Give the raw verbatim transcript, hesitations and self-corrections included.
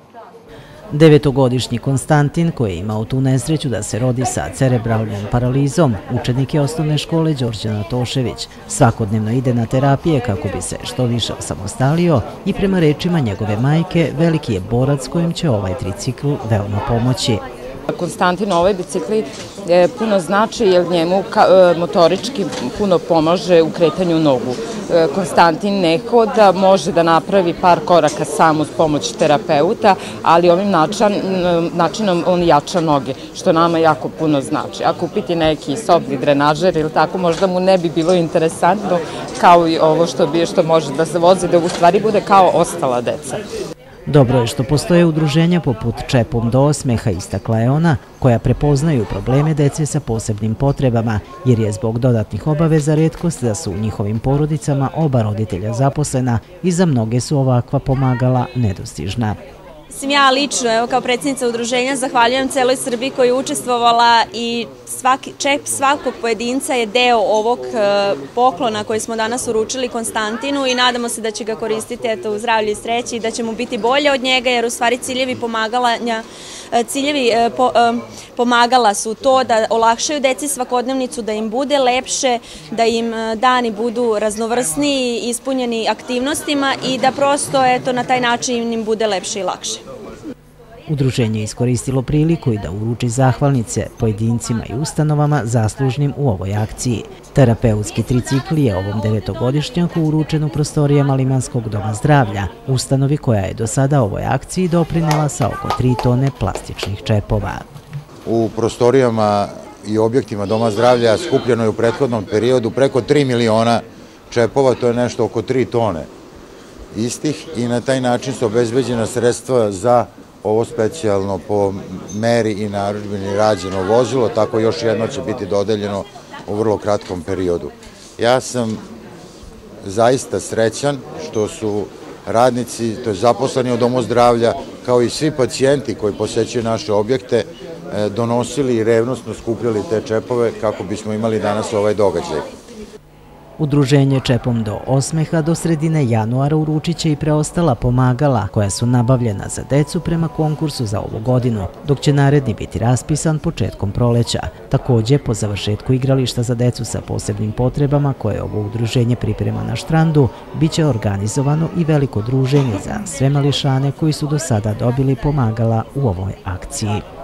Devetogodišnji Konstantin, koji je imao tu nesreću da se rodi sa cerebralnom paralizom, učenik je osnovne škole Đorđe Tošević, svakodnevno ide na terapije kako bi se što više osamostalio i prema rečima njegove majke, veliki je borac kojem će ovaj tricikl veoma pomoći. Konstantin ovaj bicikli puno znači jer njemu motorički puno pomaže u kretanju nogu. Konstantin ne hoda, može da napravi par koraka sam uz pomoć terapeuta, ali ovim načinom on jača noge, što nama jako puno znači. Ako kupiti neki sobni drenažer ili tako, možda mu ne bi bilo interesantno kao i ovo što može da se vozi, da u stvari bude kao ostala deca. Dobro je što postoje udruženja poput Čepom do osmeha, istakla je ona, koja prepoznaju probleme dece sa posebnim potrebama, jer je zbog dodatnih obaveza retkost da su u njihovim porodicama oba roditelja zaposlena i za mnoge su ovakva pomagala nedostižna. Ja lično, evo kao predsjednica udruženja, zahvaljujem celoj Srbiji koja je učestvovala i čep svakog pojedinca je deo ovog poklona koji smo danas uručili Konstantinu i nadamo se da će ga koristiti u zdravlju i sreći i da će mu biti bolje od njega, jer u stvari ciljevi pomagalanja Ciljevi pomagala su to da olakšaju deci svakodnevnicu, da im bude lepše, da im dani budu raznovrsniji, ispunjeni aktivnostima i da prosto na taj način im bude lepše i lakše. Udruženje je iskoristilo priliku i da uruči zahvalnice pojedincima i ustanovama zaslužnim u ovoj akciji. Terapeutski tricikl je ovom devetogodišnjaku uručen u prostorijama Limanskog doma zdravlja, ustanovi koja je do sada ovoj akciji doprinela sa oko tri tone plastičnih čepova. U prostorijama i objektima doma zdravlja skupljeno je u prethodnom periodu preko tri miliona čepova, to je nešto oko tri tone istih i na taj način su obezbeđena sredstva za ovo specijalno po meri i narudžbini rađeno vozilo, tako još jedno će biti dodeljeno u vrlo kratkom periodu. Ja sam zaista srećan što su radnici, to je zaposleni u domu zdravlja, kao i svi pacijenti koji posećuju naše objekte, donosili i revnosno skupljali te čepove kako bismo imali danas ovaj događaj. Udruženje Čepom do osmeha do sredine januara uručit će i preostala pomagala koja su nabavljena za decu prema konkursu za ovu godinu, dok će naredni biti raspisan početkom proleća. Također, po završetku igrališta za decu sa posebnim potrebama koje ovo udruženje priprema na Štrandu, bit će organizovano i veliko druženje za sve mališane koji su do sada dobili pomagala u ovoj akciji.